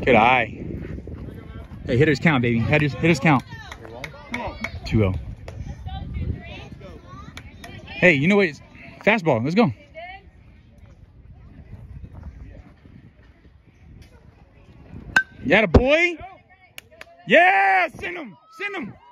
Good eye. Hey, hitters count, baby. Hitters count. 2-0. Hey, you know what? Fastball. Let's go. Yeah, boy. Yeah, send him. Send him.